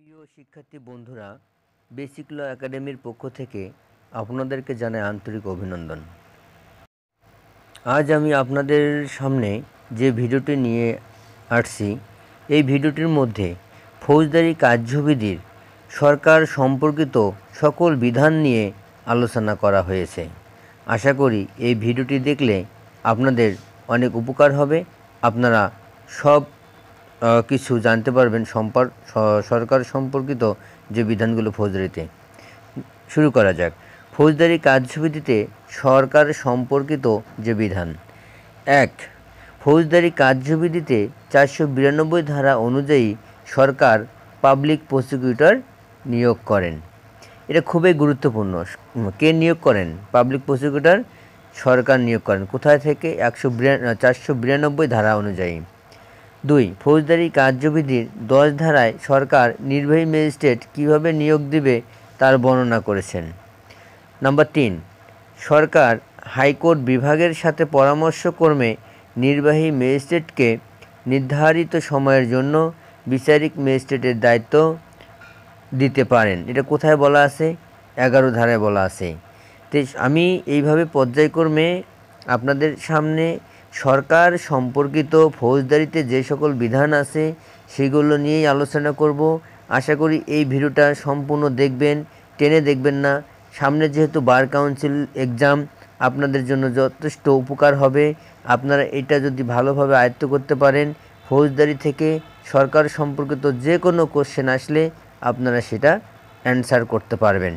প্রিয় শিক্ষার্থী বন্ধুরা, বেসিক ল একাডেমির পক্ষ থেকে আপনাদেরকে জানাই আন্তরিক অভিনন্দন। আজ আমি আপনাদের সামনে যে ভিডিওটি নিয়ে আসছি, এই ভিডিওটির মধ্যে ফৌজদারি কার্যবিধির সরকার সম্পর্কিত সকল বিধান নিয়ে আলোচনা করা হয়েছে। আশা করি এই ভিডিওটি দেখলে আপনাদের অনেক উপকার হবে, আপনারা সব কিছু জানতে পারবেন সরকার সম্পর্কিত যে বিধানগুলো ফৌজদারিতে। শুরু করা যাক। ফৌজদারি কার্যবিধিতে সরকার সম্পর্কিত যে বিধান। 1. ফৌজদারি কার্যবিধিতে 492 ধারা অনুযায়ী সরকার পাবলিক প্রসিকিউটর নিয়োগ করেন। এটা খুবই গুরুত্বপূর্ণ। কে নিয়োগ করেন? পাবলিক প্রসিকিউটর সরকার নিয়োগ করেন। কোথায় থেকে? 492 ধারা অনুযায়ী। 2. ফৌজদারি কার্যবিধির 10 ধারায় সরকার নির্বাহী ম্যাজিস্ট্রেট কীভাবে নিয়োগ দেবে তার বর্ণনা করেছেন। নাম্বার 3. সরকার হাইকোর্ট বিভাগের সাথে পরামর্শক্রমে নির্বাহী ম্যাজিস্ট্রেটকে নির্ধারিত সময়ের জন্য বিচারিক ম্যাজিস্ট্রেটের দায়িত্ব দিতে পারেন। এটা কোথায় বলা আছে? 11 ধারায় বলা আছে। তো আমি এইভাবে পর্যায়ক্রমে আপনাদের সামনে সরকার সম্পর্কিত ফৌজদারিতে যে সকল বিধান আছে সেগুলো নিয়েই আলোচনা করব। আশা করি এই ভিডিওটা সম্পূর্ণ দেখবেন, টেনে দেখবেন না। সামনে যেহেতু বার কাউন্সিল এক্সাম, আপনাদের জন্য যথেষ্ট উপকার হবে। আপনারা এটা যদি ভালোভাবে আয়ত্ত করতে পারেন, ফৌজদারি থেকে সরকার সম্পর্কিত যে কোনো কোশ্চেন আসলে আপনারা সেটা অ্যান্সার করতে পারবেন।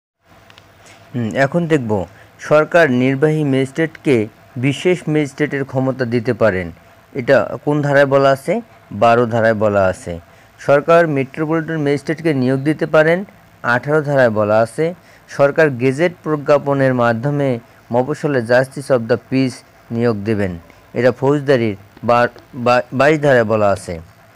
এখন দেখব সরকার নির্বাহী ম্যাজিস্ট্রেটকে বিশেষ ম্যাজিস্ট্রেটের ক্ষমতা দিতে পারেন। এটা কোন ধারায় বলা আছে? 12 ধারায় বলা আছে। সরকার মেট্রোপলিটন ম্যাজিস্ট্রেটকে নিয়োগ দিতে পারেন। 18 ধারায় বলা আছে। সরকার গেজেট প্রজ্ঞাপনের মাধ্যমে মফস্বলে জাস্টিস অব দ্য পিস নিয়োগ দেবেন। এটা ফৌজদারির 22 ধারায় বলা আছে।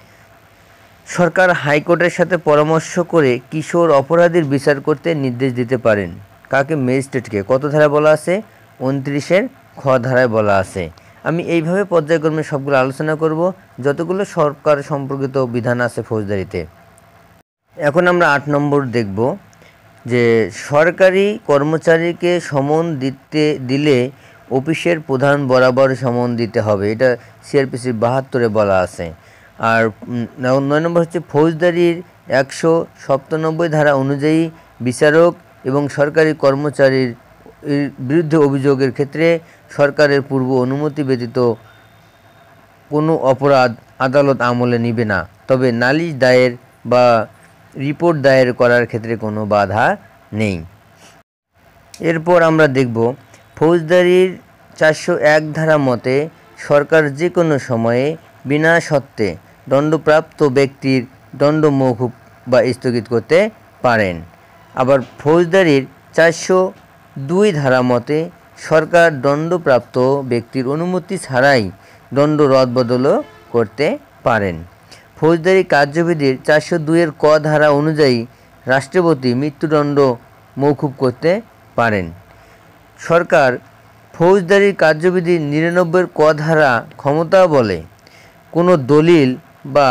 সরকার হাইকোর্টের সাথে পরামর্শ করে কিশোর অপরাধীর বিচার করতে নির্দেশ দিতে পারেন। কাকে? ম্যাজিস্ট্রেটকে। কত ধারায় বলা আছে? 29 খ ধারায় বলা আছে। আমি এইভাবে পর্যায়ক্রমে সবগুলো আলোচনা করব, যতগুলো সরকার সম্পর্কিত বিধান আছে ফৌজদারিতে। এখন আমরা 8 নম্বর দেখব যে সরকারি কর্মচারীকে সমন দিলে অফিসের প্রধান বরাবর সমন দিতে হবে। এটা সিআরপিসি 72-এ বলা আছে। আর 9 নম্বর হচ্ছে ফৌজদারির 197 ধারা অনুযায়ী বিচারক এবং সরকারি কর্মচারীর বিরুদ্ধে অভিযোগের ক্ষেত্রে সরকারের পূর্ব অনুমতি ব্যতীত কোনো অপরাধ আদালত আমলে নিবে না, তবে নালিশ দায়ের বা রিপোর্ট দায়ের করার ক্ষেত্রে কোনো বাধা নেই। এরপর আমরা দেখব ফৌজদারির 401 ধারা মতে সরকার যে কোনো সময়ে বিনা শর্তে দণ্ডপ্রাপ্ত ব্যক্তির দণ্ড মওকুফ বা স্থগিত করতে পারেন। আবার ফৌজদারির 402 ধারা মতে সরকার দণ্ডপ্রাপ্ত ব্যক্তির অনুমতি ছাড়াই দণ্ড রদবদলও করতে পারেন। ফৌজদারি কার্যবিধির 402-এর ক ধারা অনুযায়ী রাষ্ট্রপতি মৃত্যুদণ্ড মওকুফ করতে পারেন। সরকার ফৌজদারি কার্যবিধির 99-এর ক ধারা ক্ষমতা বলে কোনো দলিল বা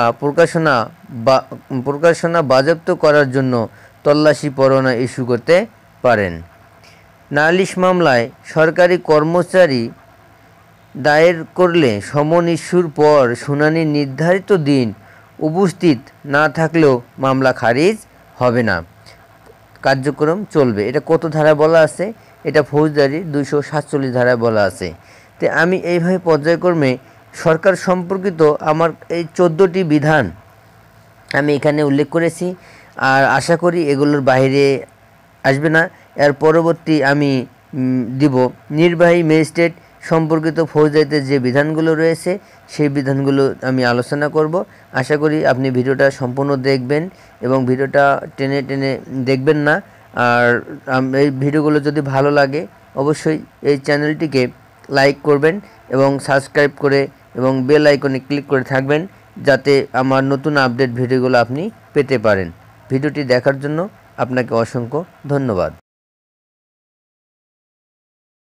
প্রকাশনা বাজেয়াপ্ত করার জন্য তল্লাশি পরোয়ানা ইস্যু করতে পারেন। নালিশ মামলায় সরকারি কর্মচারী দায়ের করলে সমন ইস্যুর পর শুনানির নির্ধারিত দিন উপস্থিত না থাকলেও মামলা খারিজ হবে না, কার্যক্রম চলবে। এটা কত ধারায় বলা আছে? এটা ফৌজদারির 247 ধারায় বলা আছে। তো আমি এইভাবে পর্যায়ক্রমে সরকার সম্পর্কিত আমার এই 14টি বিধান আমি এখানে উল্লেখ করেছি। আর আশা করি এগুলোর বাইরে আসবে না। এর পরবর্তী আমি দিব নির্বাহী ম্যাজিস্ট্রেট সম্পর্কিত ফৌজদারিতে যে বিধানগুলো রয়েছে সেই বিধানগুলো আমি আলোচনা করব। আশা করি আপনি ভিডিওটা সম্পূর্ণ দেখবেন এবং ভিডিওটা টেনে দেখবেন না। আর এই ভিডিওগুলো যদি ভালো লাগে অবশ্যই এই চ্যানেলটিকে লাইক করবেন এবং সাবস্ক্রাইব করে এবং বেল আইকনে ক্লিক করে থাকবেন, যাতে আমার নতুন আপডেট ভিডিওগুলো আপনি পেতে পারেন। ভিডিওটি দেখার জন্য আপনাকে অসংখ্য ধন্যবাদ।